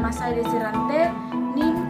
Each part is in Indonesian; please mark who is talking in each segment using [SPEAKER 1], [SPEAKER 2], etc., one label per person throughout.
[SPEAKER 1] Nama saya Desi Rante, NIM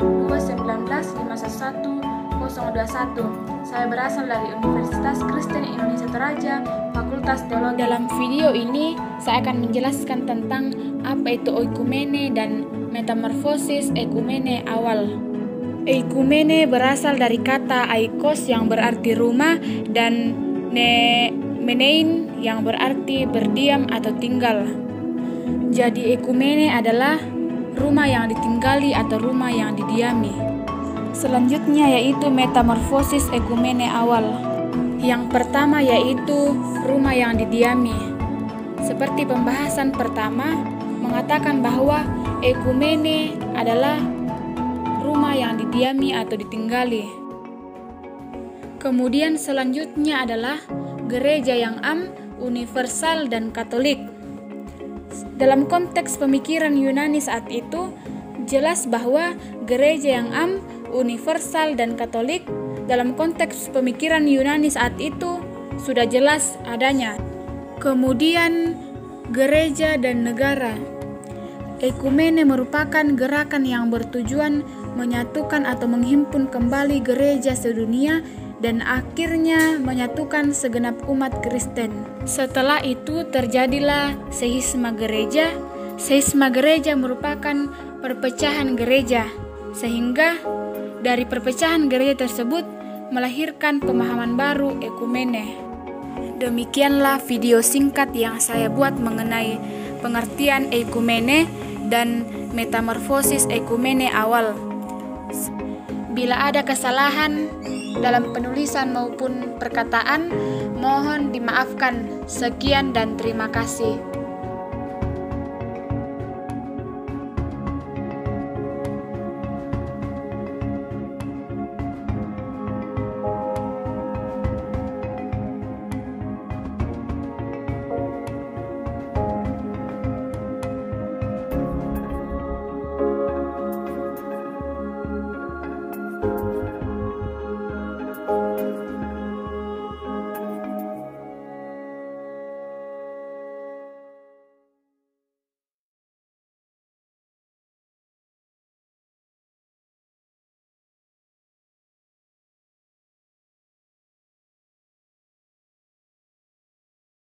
[SPEAKER 1] 219511021. Saya berasal dari Universitas Kristen Indonesia Toraja, Fakultas Teologi. Dalam video ini, saya akan menjelaskan tentang apa itu oikumene dan metamorfosis ekumene awal. Eikumene berasal dari kata aikos yang berarti rumah dan menein yang berarti berdiam atau tinggal. Jadi ekumene adalah rumah yang ditinggali atau rumah yang didiami. Selanjutnya yaitu metamorfosis ekumene awal. Yang pertama yaitu rumah yang didiami. Seperti pembahasan pertama mengatakan bahwa ekumene adalah rumah yang didiami atau ditinggali. Kemudian selanjutnya adalah gereja yang am, universal, dan katolik. Dalam konteks pemikiran Yunani saat itu, jelas bahwa gereja yang am, universal, dan katolik dalam konteks pemikiran Yunani saat itu sudah jelas adanya. Kemudian gereja dan negara. Ekumene merupakan gerakan yang bertujuan menyatukan atau menghimpun kembali gereja sedunia dan akhirnya menyatukan segenap umat Kristen. Setelah itu terjadilah seisma gereja. Seisma gereja merupakan perpecahan gereja, sehingga dari perpecahan gereja tersebut melahirkan pemahaman baru ekumene. Demikianlah video singkat yang saya buat mengenai pengertian ekumene dan metamorfosis ekumene awal. Bila ada kesalahan dalam penulisan maupun perkataan, mohon dimaafkan. Sekian dan terima kasih.